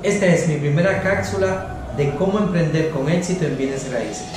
Esta es mi primera cápsula de cómo emprender con éxito en bienes raíces.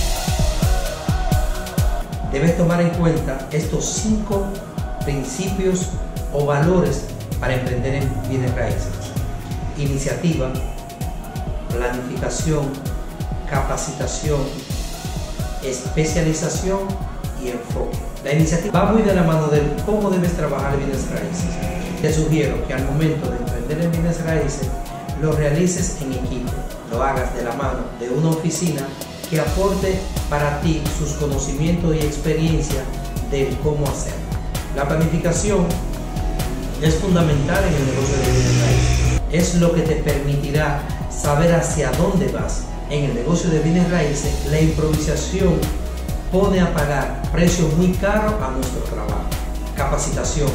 Debes tomar en cuenta estos 5 principios o valores para emprender en bienes raíces: iniciativa, planificación, capacitación, especialización y enfoque. La iniciativa va muy de la mano de cómo debes trabajar en bienes raíces. Te sugiero que al momento de emprender en bienes raíces lo realices en equipo, lo hagas de la mano de una oficina que aporte para ti sus conocimientos y experiencia de cómo hacerlo. La planificación es fundamental en el negocio de bienes raíces. Es lo que te permitirá saber hacia dónde vas. En el negocio de bienes raíces, la improvisación pone a pagar precios muy caros a nuestro trabajo. Capacitación.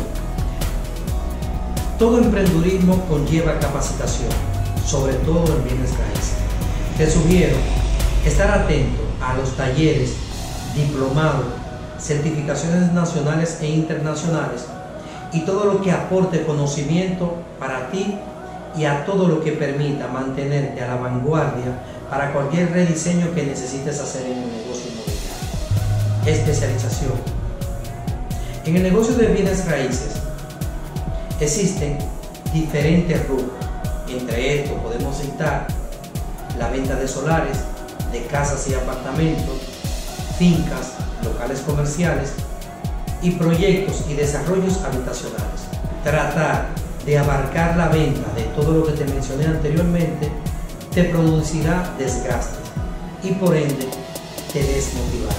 Todo emprendedurismo conlleva capacitación, sobre todo en bienes raíces. Te sugiero estar atento a los talleres, diplomados, certificaciones nacionales e internacionales y todo lo que aporte conocimiento para ti y a todo lo que permita mantenerte a la vanguardia para cualquier rediseño que necesites hacer en el negocio inmobiliario. Especialización. En el negocio de bienes raíces existen diferentes rubros. Entre estos podemos citar la venta de solares, de casas y apartamentos, fincas, locales comerciales y proyectos y desarrollos habitacionales. Tratar de abarcar la venta de todo lo que te mencioné anteriormente te producirá desgaste y por ende te desmotivará.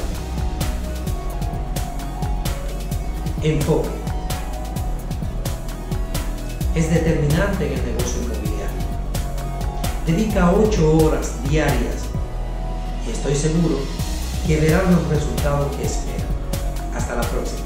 Enfoque. Es determinante en el negocio inmobiliario. Dedica 8 horas diarias y estoy seguro que verás los resultados que esperas. Hasta la próxima.